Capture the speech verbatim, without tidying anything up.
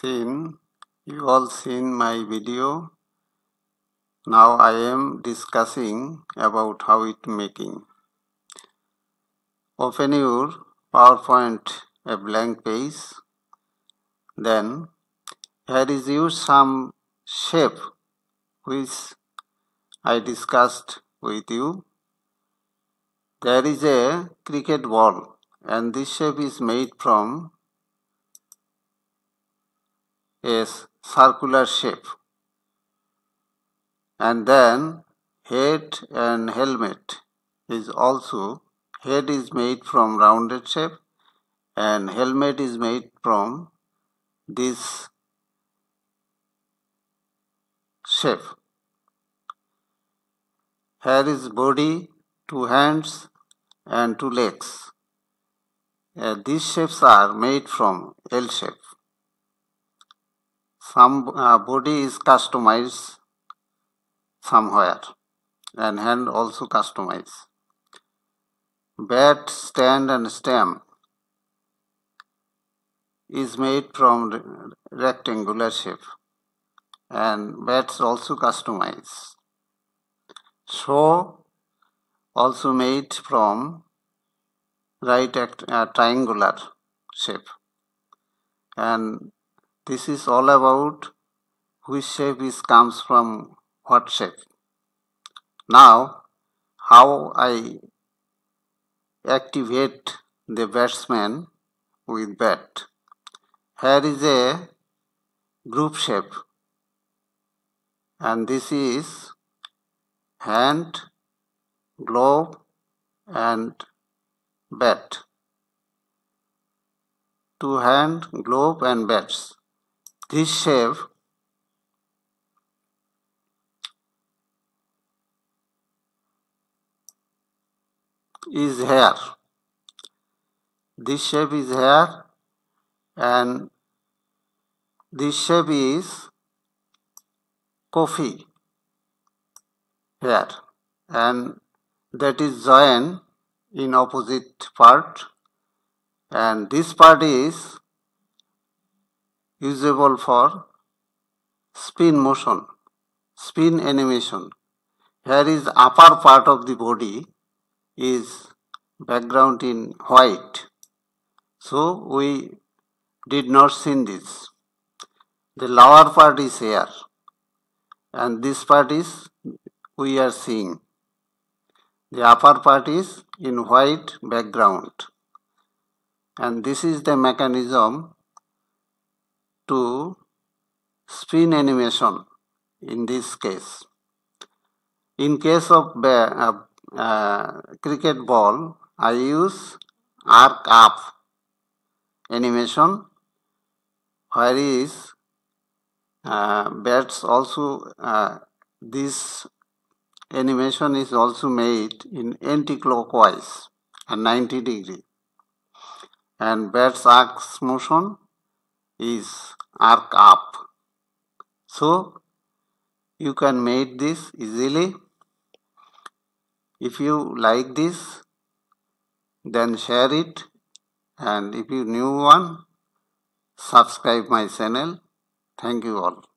seen, you all seen my video. Now I am discussing about how it making. Open your PowerPoint a blank page. Then here is your some shape which I discussed with you. There is a cricket ball and this shape is made from a circular shape. And then head and helmet is also, head is made from rounded shape and helmet is made from this shape. Here is body, two hands and two legs. Uh, these shapes are made from L shape. Some uh, body is customized somewhere and hand also customized. Bat, stand and stem is made from rectangular shape and bats also customized. Show also made from right uh, triangular shape, and this is all about which shape is comes from what shape. Now how I activate the batsman with bat. Here is a group shape and this is hand, glove and bat. Two hand, glove and bats. This shape is here. This shape is here and this shape is coffee here, and that is join in opposite part, and this part is usable for spin motion, spin animation. Here is upper part of the body is background in white, so we did not see this. The lower part is here and this part is we are seeing. The upper part is in white background, and this is the mechanism to spin animation in this case. In case of uh, uh, cricket ball, I use arc up animation, where is uh, bats also, uh, this animation is also made in anti-clockwise and ninety degree, and bat's arc motion is arc up. So you can make this easily. If you like this, then share it, and if you new one, subscribe my channel. Thank you all.